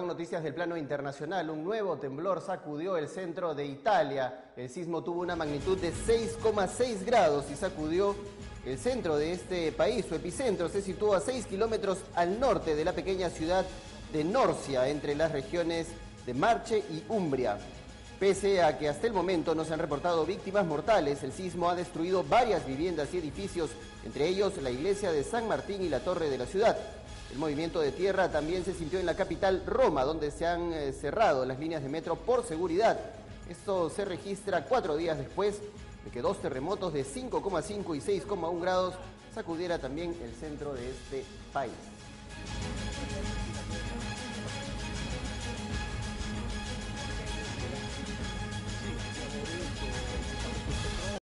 noticias del plano internacional. Un nuevo temblor sacudió el centro de Italia. El sismo tuvo una magnitud de 6,6 grados y sacudió el centro de este país. Su epicentro se situó a 6 kilómetros al norte de la pequeña ciudad de Norcia, entre las regiones de Marche y Umbria. Pese a que hasta el momento no se han reportado víctimas mortales, el sismo ha destruido varias viviendas y edificios, entre ellos la iglesia de San Martín y la torre de la ciudad. El movimiento de tierra también se sintió en la capital, Roma, donde se han cerrado las líneas de metro por seguridad. Esto se registra 4 días después de que 2 terremotos de 5,5 y 6,1 grados sacudiera también el centro de este país.